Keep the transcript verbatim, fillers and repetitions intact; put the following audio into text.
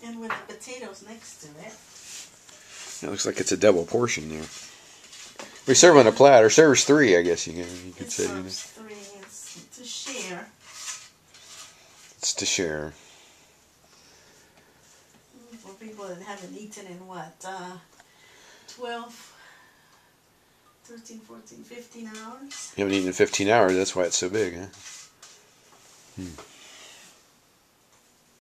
And with the potatoes next to it. It looks like it's a double portion there. We serve on a platter. Serves three, I guess you can you could it say. Serves three. It's to share. It's to share. For people that haven't eaten in what, uh, twelve, thirteen, fourteen, fifteen hours? You haven't eaten in fifteen hours. That's why it's so big, huh? Hmm.